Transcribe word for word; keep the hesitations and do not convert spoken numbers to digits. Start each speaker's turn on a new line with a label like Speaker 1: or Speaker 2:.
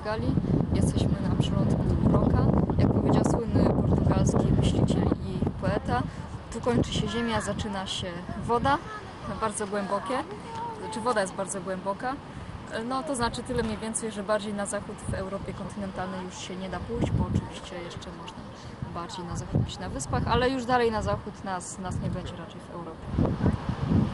Speaker 1: Portugalii. Jesteśmy na przylądku Roca. Jak powiedział słynny portugalski myśliciel i poeta, tu kończy się ziemia, zaczyna się woda, bardzo głębokie. Znaczy woda jest bardzo głęboka. No to znaczy tyle mniej więcej, że bardziej na zachód w Europie kontynentalnej już się nie da pójść, bo oczywiście jeszcze można bardziej na zachód iść na wyspach, ale już dalej na zachód nas, nas nie będzie raczej w Europie.